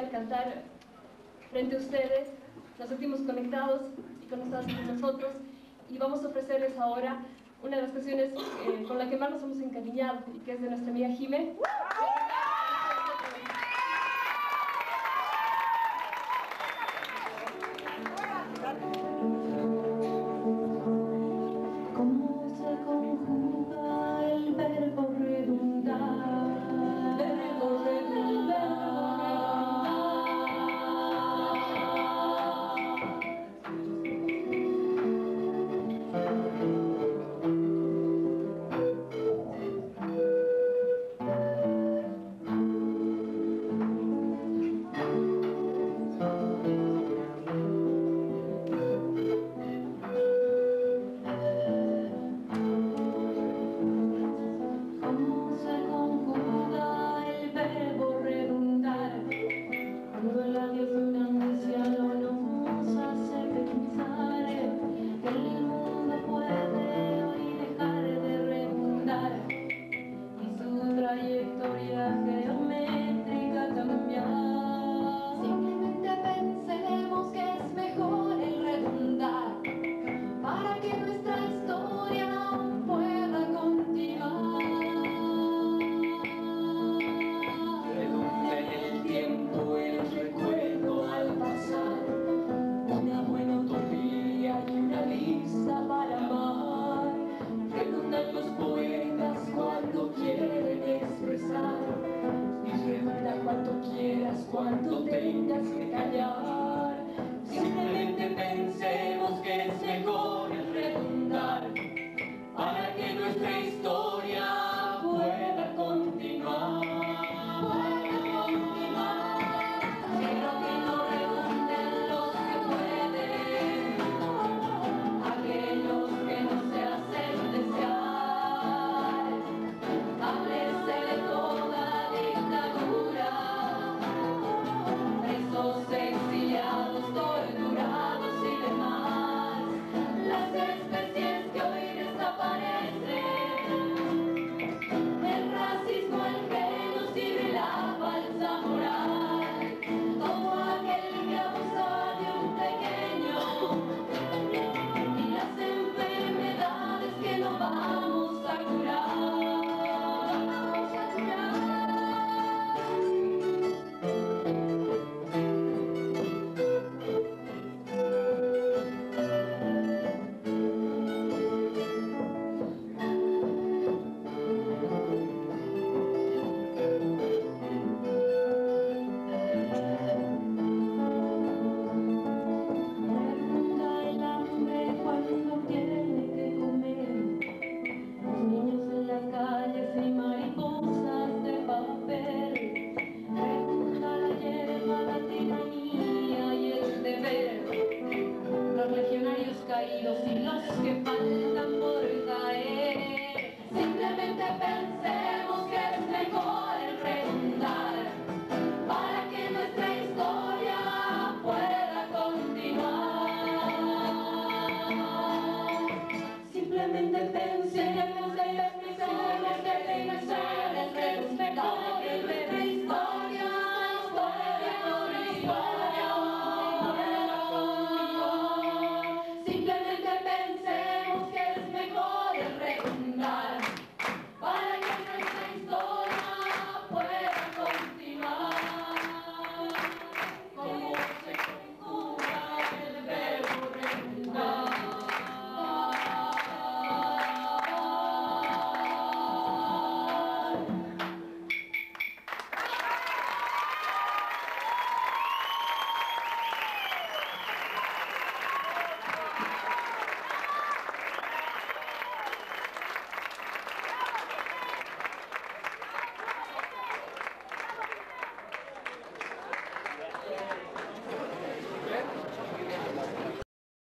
a cantar frente a ustedes. Nos sentimos conectados y conectados con nosotros, y vamos a ofrecerles ahora una de las canciones con la que más nos hemos encariñado, y que es de nuestra amiga Jime. ¿Cómo se conjuga el verbo redundar? Verbo cuando el adiós de una anciano nos hace pensar que el mundo puede hoy dejar de redundar y su trayectoria geométrica cambiar. Simplemente pensemos que es mejor el redundar para que nuestra historia pueda continuar. Una buena utopía y una lista para amar. Redundan los poetas cuando quieren expresar, y redunda cuanto quieras cuando tengas que callar. Simplemente pensemos que es mejor el redundar para que nuestra historia pueda continuar. Exiliados, torturados y demás, las especies que hoy desaparecen, el racismo, el genocidio y la falsa moral, todo aquel que abusa de un pequeño, y las enfermedades que no vamos a curar. Calles y mariposas de papel, redunda la hierba, la tiranía y el deber, los legionarios caídos y los que